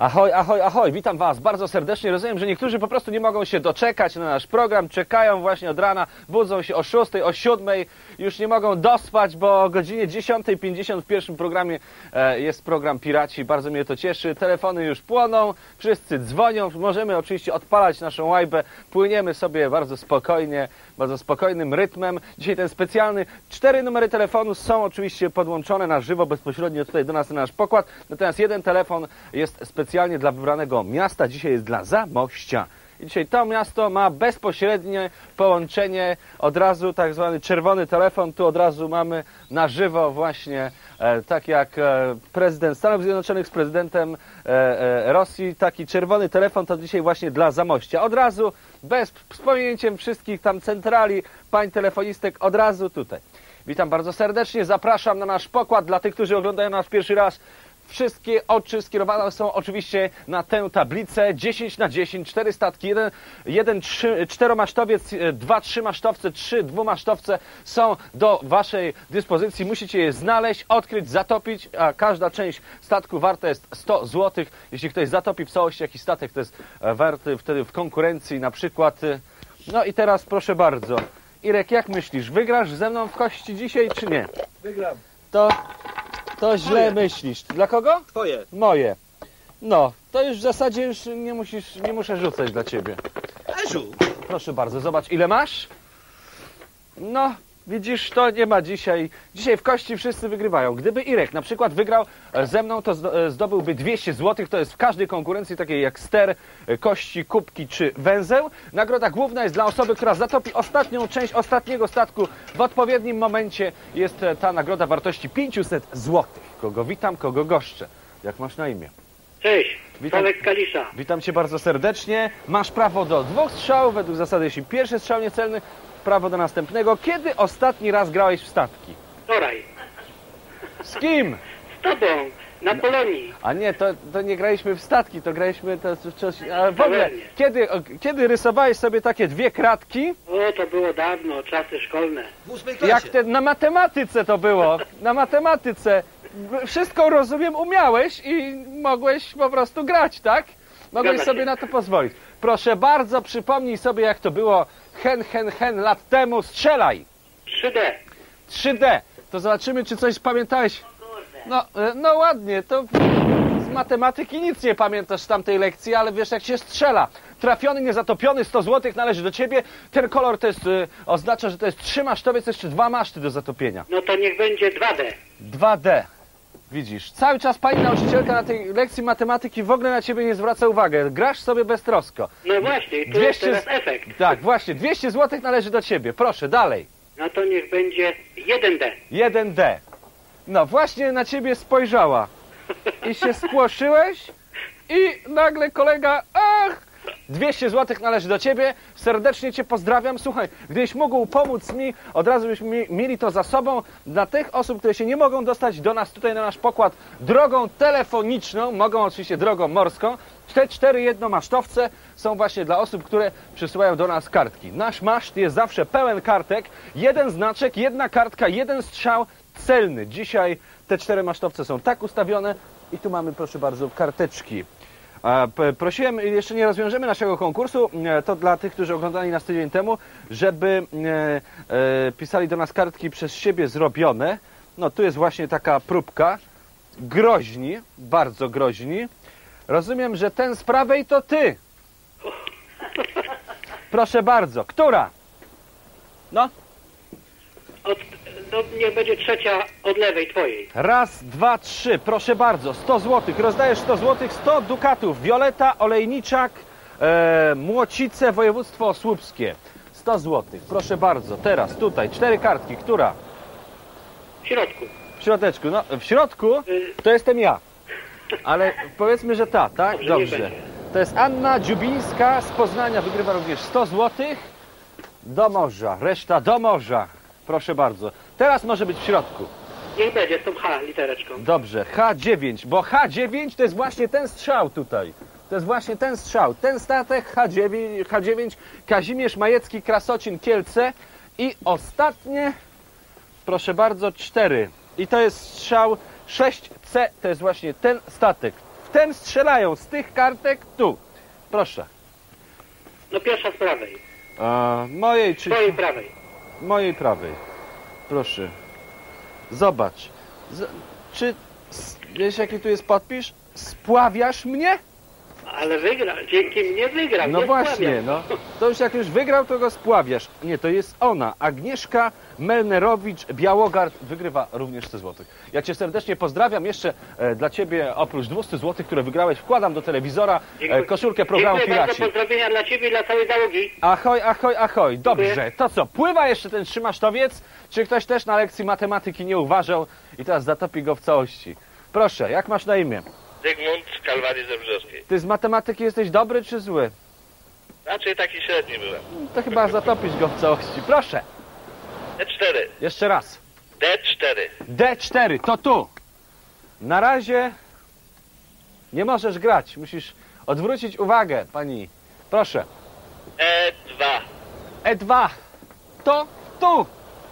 Ahoj, ahoj, ahoj, witam Was bardzo serdecznie. Rozumiem, że niektórzy po prostu nie mogą się doczekać na nasz program, czekają właśnie od rana, budzą się o 6, o 7, już nie mogą dospać, bo o godzinie 10:50 w pierwszym programie jest program Piraci. Bardzo mnie to cieszy, telefony już płoną, wszyscy dzwonią, możemy oczywiście odpalać naszą łajbę, płyniemy sobie bardzo spokojnie, bardzo spokojnym rytmem. Dzisiaj ten specjalny, 4 numery telefonu są oczywiście podłączone na żywo, bezpośrednio tutaj do nas na nasz pokład, natomiast jeden telefon jest specjalnie dla wybranego miasta, dzisiaj jest dla Zamościa. I dzisiaj to miasto ma bezpośrednie połączenie, od razu tak zwany czerwony telefon, tu od razu mamy na żywo właśnie, tak jak prezydent Stanów Zjednoczonych z prezydentem Rosji, taki czerwony telefon to dzisiaj właśnie dla Zamościa. Od razu, z pominięciem wszystkich tam centrali, pań telefonistek, od razu tutaj. Witam bardzo serdecznie, zapraszam na nasz pokład dla tych, którzy oglądają nas pierwszy raz. Wszystkie oczy skierowane są oczywiście na tę tablicę 10×10, 4 statki, jeden czteromasztowiec, 2 trzymasztowce, 3 dwumasztowce są do Waszej dyspozycji. Musicie je znaleźć, odkryć, zatopić, a każda część statku warta jest 100 zł. Jeśli ktoś zatopi w całości jakiś statek, to jest warty wtedy w konkurencji na przykład. No i teraz proszę bardzo, Irek, jak myślisz, wygrasz ze mną w kości dzisiaj czy nie? Wygram. To źle myślisz. Dla kogo? Twoje. Moje. No, to już w zasadzie już nie muszę rzucać dla ciebie. Rzuć. Proszę bardzo, zobacz ile masz. No, widzisz, to nie ma dzisiaj. Dzisiaj w kości wszyscy wygrywają. Gdyby Irek na przykład wygrał ze mną, to zdobyłby 200 zł. To jest w każdej konkurencji, takiej jak ster, kości, kubki czy węzeł. Nagroda główna jest dla osoby, która zatopi ostatnią część ostatniego statku. W odpowiednim momencie jest ta nagroda wartości 500 zł. Kogo witam, kogo goszczę. Jak masz na imię? Cześć, Witam. Sławek Kalisza. Witam Cię bardzo serdecznie. Masz prawo do 2 strzałów, według zasady, jeśli pierwszy strzał niecelny, prawo do następnego. Kiedy ostatni raz grałeś w statki? Wczoraj. Z kim? Z tobą, na Polonii. A nie, to nie graliśmy w statki, to graliśmy coś... A w ogóle, kiedy rysowałeś sobie takie 2 kratki? O, to było dawno, czasy szkolne. W 8 klasie. Na matematyce to było, na matematyce. Wszystko, rozumiem, umiałeś i mogłeś po prostu grać, tak? Mogłeś Zgadza się. sobie na to pozwolić. Proszę bardzo, przypomnij sobie, jak to było hen lat temu. Strzelaj! 3D. 3D. To zobaczymy, czy coś pamiętałeś. No ładnie, to z matematyki nic nie pamiętasz z tamtej lekcji, ale wiesz, jak się strzela. Trafiony, niezatopiony, 100 zł należy do ciebie. Ten kolor to jest, oznacza, że to jest 3 masztowiec, jeszcze 2 maszty do zatopienia. No to niech będzie 2D. 2D. Widzisz, cały czas pani nauczycielka na tej lekcji matematyki w ogóle na ciebie nie zwraca uwagi. Grasz sobie beztrosko. No właśnie, i tu jest teraz efekt. Tak, właśnie, 200 zł należy do ciebie. Proszę, dalej. No to niech będzie 1D. 1D. No, właśnie na ciebie spojrzała. I się spłoszyłeś i nagle kolega, 200 zł należy do ciebie, serdecznie Cię pozdrawiam. Słuchaj, gdybyś mógł pomóc mi, od razu byśmy mieli to za sobą. Dla tych osób, które się nie mogą dostać do nas tutaj na nasz pokład drogą telefoniczną, mogą oczywiście drogą morską. Te 4 jednomasztowce są właśnie dla osób, które przysyłają do nas kartki. Nasz maszt jest zawsze pełen kartek, 1 znaczek, 1 kartka, 1 strzał celny. Dzisiaj te 4 masztowce są tak ustawione i tu mamy, proszę bardzo, karteczki. Prosiłem, jeszcze nie rozwiążemy naszego konkursu, to dla tych, którzy oglądali nas tydzień temu, żeby pisali do nas kartki przez siebie zrobione. No tu jest właśnie taka próbka. Groźni, bardzo groźni. Rozumiem, że ten z prawej to ty. Proszę bardzo, która? No. Niech będzie trzecia od lewej, twojej. 1, 2, 3, proszę bardzo, 100 zł, rozdajesz 100 zł, 100 dukatów, Wioleta, Olejniczak, Młocice, województwo słupskie, 100 zł, proszę bardzo, teraz tutaj, 4 kartki, która? W środku. W środeczku, no w środku to jestem ja, ale powiedzmy, że ta, tak? Dobrze, Dobrze. niech będzie. To jest Anna Dziubińska z Poznania, wygrywa również 100 zł, do morza, reszta do morza, proszę bardzo, teraz może być w środku. Niech będzie z tą H litereczką. Dobrze, H9, bo H9 to jest właśnie ten strzał tutaj. To jest właśnie ten strzał, ten statek H9, Kazimierz Majecki, Krasocin, Kielce i ostatnie, proszę bardzo, 4. I to jest strzał 6C, to jest właśnie ten statek. ten strzelają z tych kartek tu. Proszę. No pierwsza z prawej. Mojej czy... Twojej prawej. Mojej prawej. Proszę. Zobacz. Czy... Wiesz jaki tu jest podpis? Spławiasz mnie? Ale wygrał. Dzięki mnie wygrał. No nie właśnie, spławiam. no. To już jak już wygrał, to go spławiasz. Nie, to jest ona. Agnieszka Melnerowicz-Białogard wygrywa również 100 zł. Ja Cię serdecznie pozdrawiam. Jeszcze dla Ciebie oprócz 200 zł, które wygrałeś, wkładam do telewizora koszulkę programu Dziękuję Piraci. bardzo, pozdrowienia dla Ciebie i dla całej załogi. Ahoj, ahoj, ahoj. Dobrze, Dziękuję. to co? Pływa jeszcze ten trzymasztowiec? Czy ktoś też na lekcji matematyki nie uważał i teraz zatopi go w całości? Proszę, jak masz na imię? Zygmunt z Kalwarii Zebrzeskiej. Ty z matematyki jesteś dobry czy zły? Raczej taki średni byłem. To chyba zatopisz go w całości. Proszę, D4. jeszcze raz. D4. D4, to tu. Na razie nie możesz grać. Musisz odwrócić uwagę, pani. Proszę. E2. E2, to tu.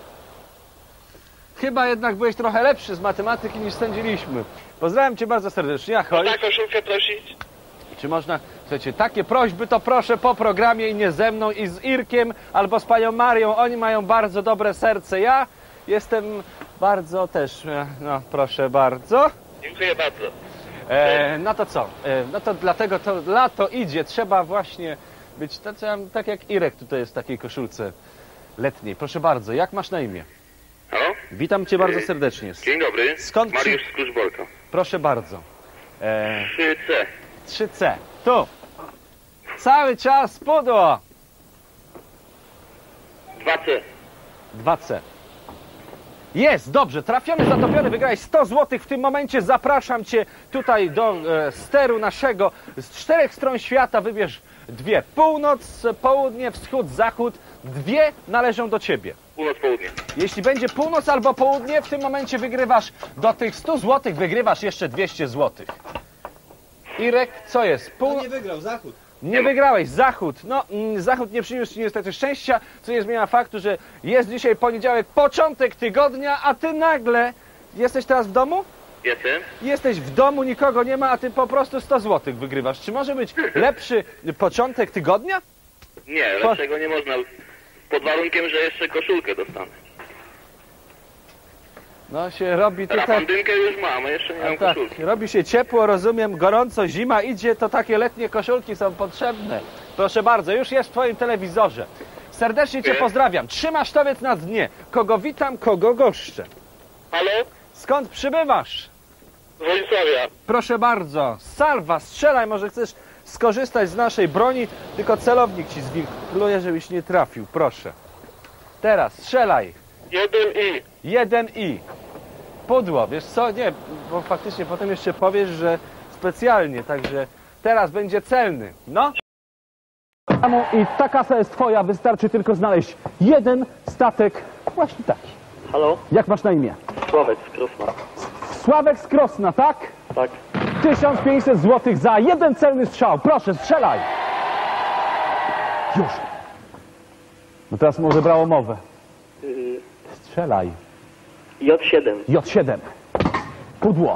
Chyba jednak byłeś trochę lepszy z matematyki niż sądziliśmy. Pozdrawiam Cię bardzo serdecznie. Ahoj. Można koszulkę prosić? Czy można, słuchajcie, takie prośby to proszę po programie i nie ze mną, i z Irkiem albo z panią Marią. Oni mają bardzo dobre serce. Ja jestem bardzo też, no proszę bardzo. Dziękuję bardzo. No to co? No to dlatego to lato idzie. Trzeba właśnie być tak jak Irek tutaj jest w takiej koszulce letniej. Proszę bardzo, jak masz na imię? Halo? Witam Cię bardzo serdecznie. Dzień dobry. Skąd Mariusz z Kluczborka. Proszę bardzo. 3C. 3C. Tu. Cały czas pudło. 2C. 2C. Jest, dobrze, trafiony, zatopiony, wygrałeś 100 zł. W tym momencie zapraszam Cię tutaj do steru naszego. Z 4 stron świata wybierz 2. Północ, południe, wschód, zachód. 2 należą do Ciebie. Północ, południe. Jeśli będzie północ albo południe, w tym momencie wygrywasz do tych 100 zł, wygrywasz jeszcze 200 zł. Irek, co jest? Nie wygrał, Zachód. Nie wygrałeś, Zachód. No, Zachód nie przyniósł Ci niestety szczęścia, co nie zmienia faktu, że jest dzisiaj poniedziałek, początek tygodnia, a Ty nagle jesteś teraz w domu? Jestem. Jesteś w domu, nikogo nie ma, a Ty po prostu 100 zł wygrywasz. Czy może być lepszy początek tygodnia? Nie, lepszego nie można. Pod warunkiem, że jeszcze koszulkę dostanę. No się robi tutaj... Rafandynkę już mam, a jeszcze nie mam Tak, koszulki. robi się ciepło, rozumiem, gorąco, zima idzie, to takie letnie koszulki są potrzebne. Proszę bardzo, już jest w Twoim telewizorze. Serdecznie Cię Dziękuję. pozdrawiam. Trzymasztowiec na dnie. Kogo witam, kogo goszczę. Halo? Skąd przybywasz? Z Wolisławia. Proszę bardzo. Salwa, strzelaj, może chcesz skorzystać z naszej broni, tylko celownik Ci zwinkluje, żebyś nie trafił. Proszę. Teraz strzelaj. 1i. 1i. Pudło, wiesz co? Nie, bo faktycznie potem jeszcze powiesz, że specjalnie, także teraz będzie celny. No. I ta kasa jest Twoja, wystarczy tylko znaleźć jeden statek, właśnie taki. Halo? Jak masz na imię? Sławek z Krosna. Sławek z Krosna, tak? Tak. 1500 zł za jeden celny strzał. Proszę, strzelaj. Już. No teraz może brało mowę. Strzelaj. J7. J7. Pudło.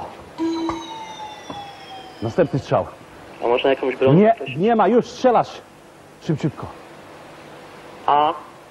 Następny strzał. A można jakąś broń? Nie, Coś? nie ma, już strzelasz. Szybciutko. A.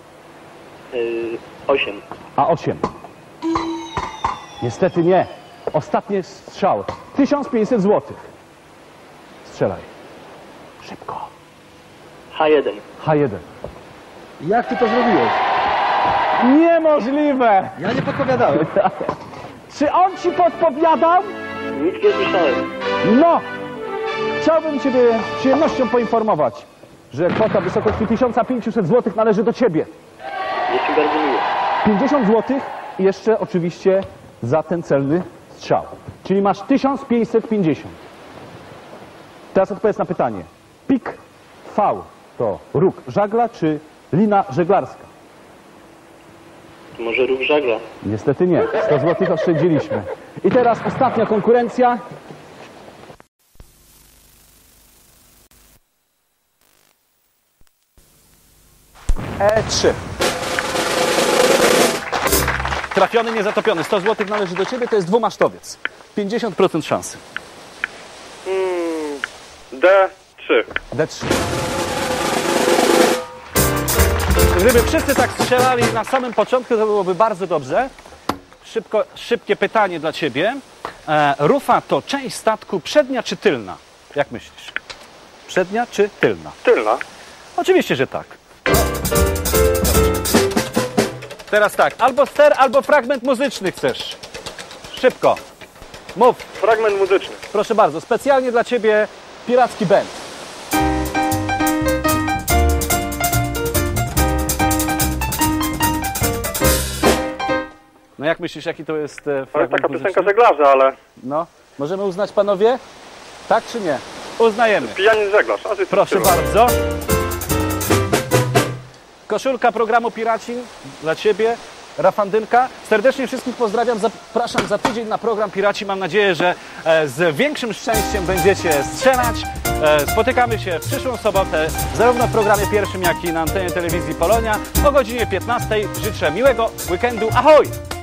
8. A8. Niestety nie. Ostatni strzał. 1500 zł. Strzelaj. Szybko. H1. H1. Jak ty to zrobiłeś? Niemożliwe! Ja nie podpowiadałem. Czy on ci podpowiadał? Nic nie słyszałem. No! Chciałbym Ciebie z przyjemnością poinformować, że kwota wysokości 1500 zł należy do Ciebie. Jest mi bardzo miło. 50 zł i jeszcze oczywiście za ten celny strzał. Czyli masz 1550. Teraz odpowiedz na pytanie. Pik V to róg żagla czy lina żeglarska? To może ruch żagla. Niestety nie. 100 zł oszczędziliśmy. I teraz ostatnia konkurencja. E3. Trafiony, niezatopiony. 100 zł należy do Ciebie, to jest dwumasztowiec. 50% szansy. D3. D3. Gdyby wszyscy tak strzelali na samym początku, to byłoby bardzo dobrze. Szybkie pytanie dla Ciebie. Rufa to część statku przednia czy tylna? Jak myślisz? Przednia czy tylna? Tylna. Oczywiście, że tak. Teraz tak, albo ster, albo fragment muzyczny chcesz. Szybko. Mów. Fragment muzyczny. Proszę bardzo, specjalnie dla Ciebie piracki band. No jak myślisz, jaki to jest To jest fragment taka muzyczny? piosenka żeglarza, ale No, możemy uznać, panowie? Tak czy nie? Uznajemy. pijanin żeglarz. A ty Proszę bardzo. Koszulka programu Piracin dla Ciebie, Rafandynka. Serdecznie wszystkich pozdrawiam, zapraszam za tydzień na program Piraci. Mam nadzieję, że z większym szczęściem będziecie strzelać. Spotykamy się w przyszłą sobotę, zarówno w programie pierwszym, jak i na antenie telewizji Polonia o godzinie 15. Życzę miłego weekendu. Ahoj!